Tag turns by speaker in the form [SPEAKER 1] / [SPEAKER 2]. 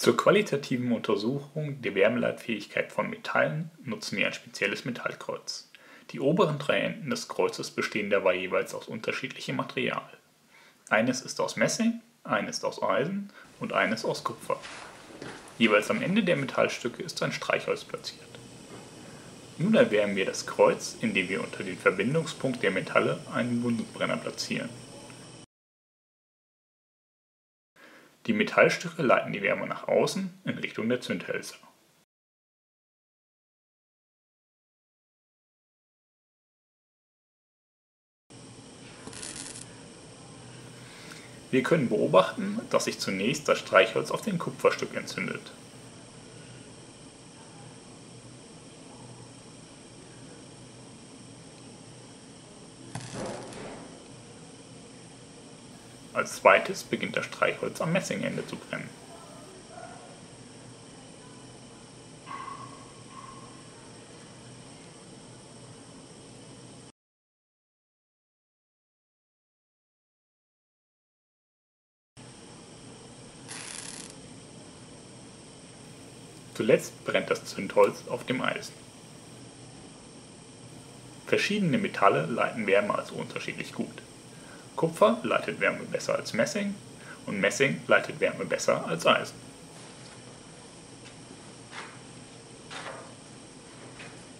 [SPEAKER 1] Zur qualitativen Untersuchung der Wärmeleitfähigkeit von Metallen nutzen wir ein spezielles Metallkreuz. Die oberen 3 Enden des Kreuzes bestehen dabei jeweils aus unterschiedlichem Material. Eines ist aus Messing, eines aus Eisen und eines aus Kupfer. Jeweils am Ende der Metallstücke ist ein Streichholz platziert. Nun erwärmen wir das Kreuz, indem wir unter den Verbindungspunkt der Metalle einen Bunsenbrenner platzieren. Die Metallstücke leiten die Wärme nach außen in Richtung der Zündhölzer. Wir können beobachten, dass sich zunächst das Streichholz auf dem Kupferstück entzündet. Als zweites beginnt das Streichholz am Messingende zu brennen. Zuletzt brennt das Zündholz auf dem Eisen. Verschiedene Metalle leiten Wärme also unterschiedlich gut. Kupfer leitet Wärme besser als Messing und Messing leitet Wärme besser als Eisen.